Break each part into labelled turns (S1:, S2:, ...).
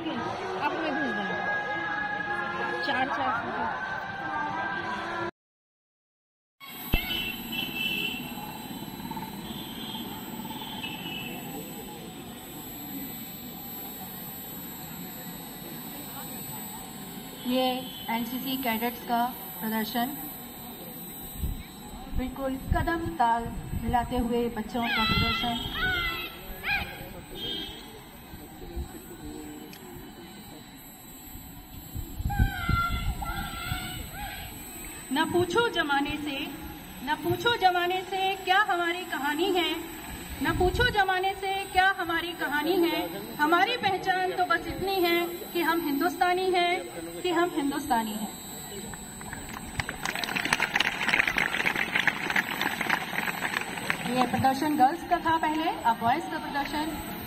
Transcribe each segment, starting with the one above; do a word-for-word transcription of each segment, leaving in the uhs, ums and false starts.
S1: होंगे आपको मैं भेज दूँगी चार चार फोटो।
S2: ये एनसीसी कैडेट्स का प्रदर्शन, बिल्कुल कदम ताल मिलाते हुए बच्चों का प्रदर्शन।
S3: न पूछो जमाने से, न पूछो जमाने से क्या हमारी कहानी है, न पूछो जमाने से क्या हमारी कहानी है। हमारी पहचान तो बस इतनी है कि हम हिंदुस्तानी हैं, कि हम हिंदुस्तानी हैं।
S2: ये प्रदर्शन गर्ल्स का था पहले, अब बॉयज का प्रदर्शन।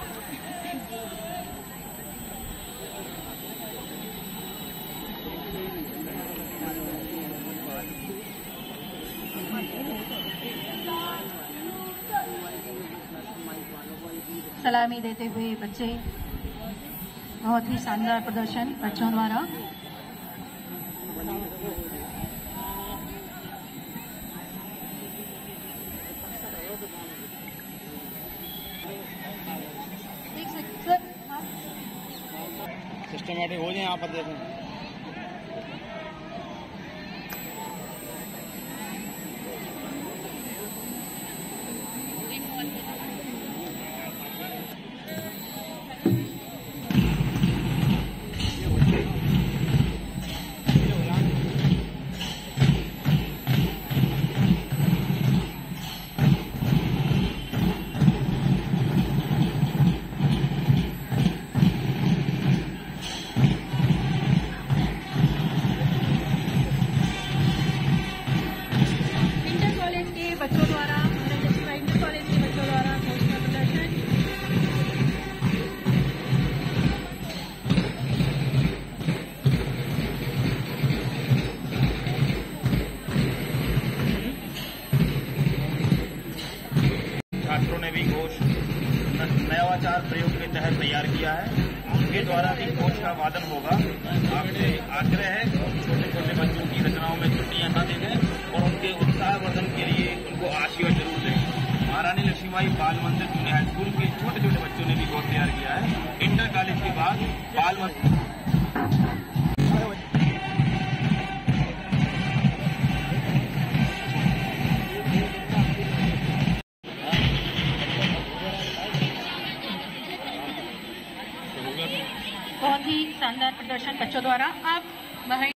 S2: सलामी देते हुए बच्चे, बहुत ही शानदार प्रदर्शन बच्चों द्वारा।
S4: सिस्टमेटिक हो जाए यहाँ पर देखें।
S3: बच्चों द्वारा, इंटर कॉलेज के बच्चों द्वारा घोषणा प्रदर्शन।
S4: छात्रों ने भी घोष नवाचार प्रयोग के तहत तैयार किया है। उनके द्वारा भी घोष का वादन होगा। आपसे आग्रह है छोटे छोटे बच्चों की रचनाओं में छुट्टियां न दी जाए और उनके उत्साहवर्धन के लिए उनको आशीर्वाद जरूर दें। महारानी लक्ष्मीबाई बाल मंदिर जूनियर हाई स्कूल के छोटे छोटे बच्चों ने भी घोष तैयार किया है। इंटर कॉलेज के बाद बाल मंदिर
S3: बहुत ही शानदार प्रदर्शन बच्चों द्वारा। अब वह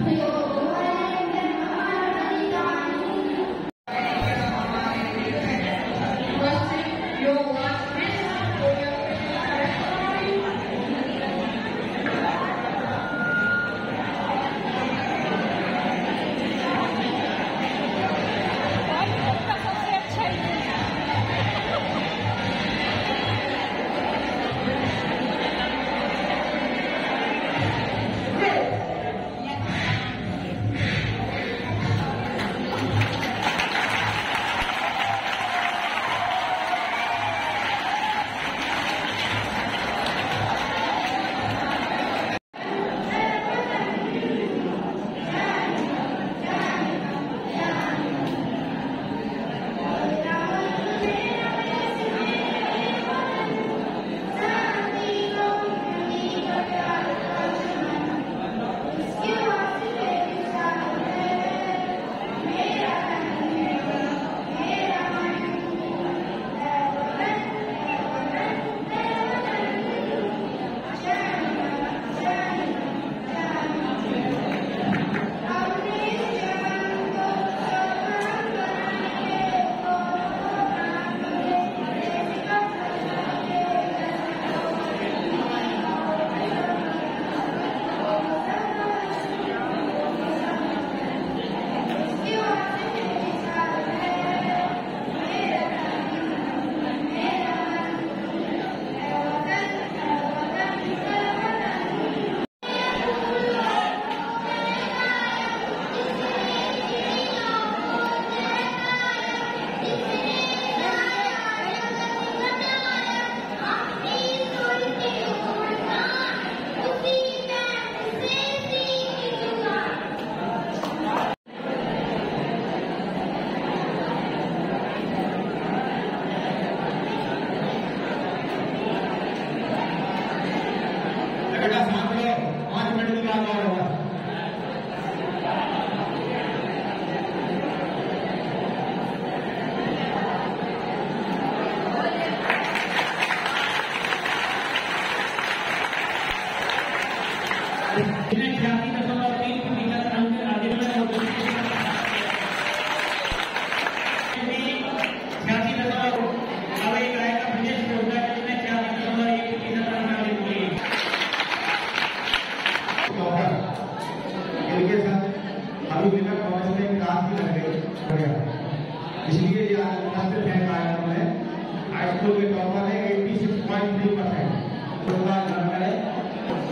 S5: इसलिए ये आज फर्स्ट रैंक आया उन्होंने हाई स्कूल के टॉपर है छियासी पॉइंट तीन परसेंट।